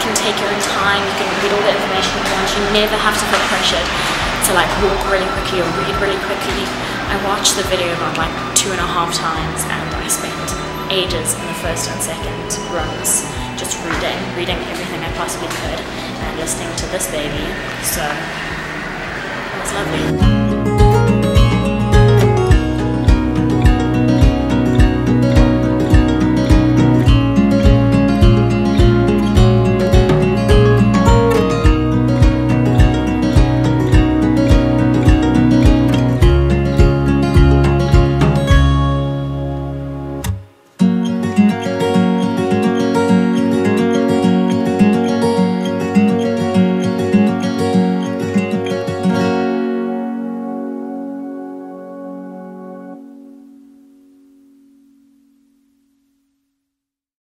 can take your own time, you can read all the information you want, you never have to feel pressured to like walk really quickly or read really quickly. I watched the video about like 2.5 times and I spent ages in the first and second runs just reading everything I possibly could and listening to this baby, so it was lovely.